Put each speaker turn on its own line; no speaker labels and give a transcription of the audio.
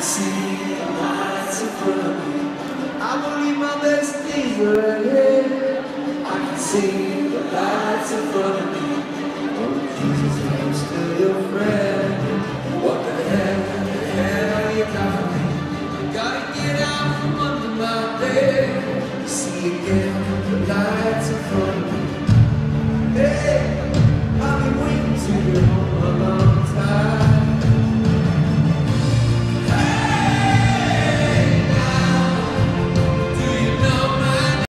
see the lights in front of me. I believe my best days are ahead. I can see the lights in front of me. Oh Jesus, I'm still your friend. What the hell you got for me? Gotta get out from under my bed. See again.